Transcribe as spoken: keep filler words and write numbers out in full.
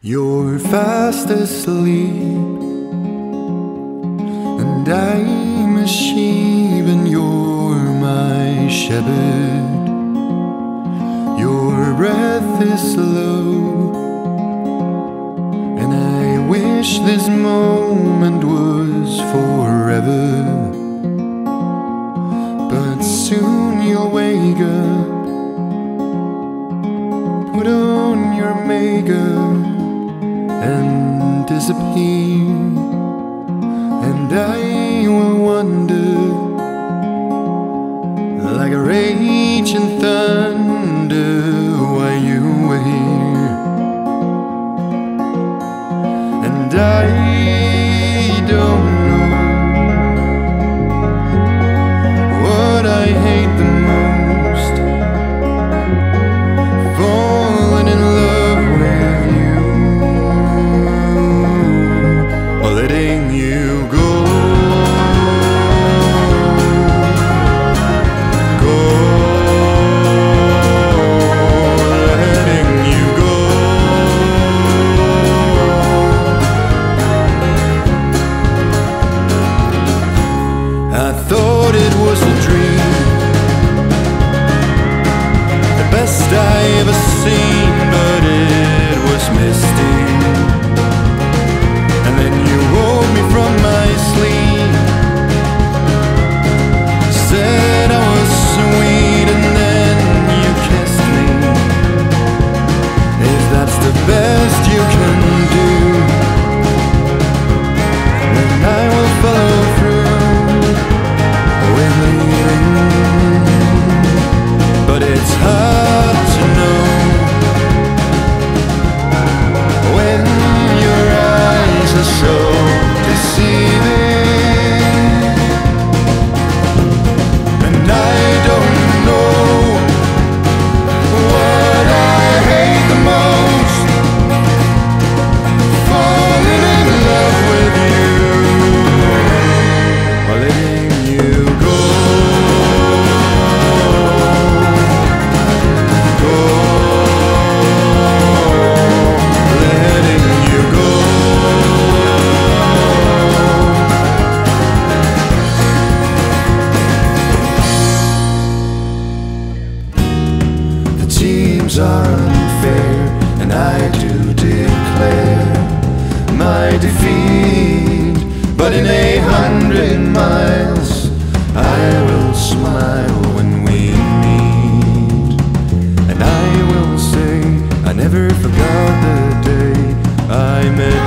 You're fast asleep, and I'm a sheep, and you're my shepherd. Your breath is slow, and I wish this moment was forever. But soon you'll wake up, put on your makeup and disappear, and I will wonder, like a raging thunder, why you were here. And I don't know what I hate the most, falling in love with you, or letting you go. I thought it was a dream, the best I ever seen, but it was misty. And then you woke me from my sleep, said I was sweet, and then you kissed me. If that's the best you can do, then I will follow through. But it's hard to know when your eyes are so deceiving, and I don't know what I hate the most, falling in love with you, or letting you go. Teams are unfair, and I do declare my defeat. But in a hundred miles I will smile when we meet, and I will say I never forgot the day I met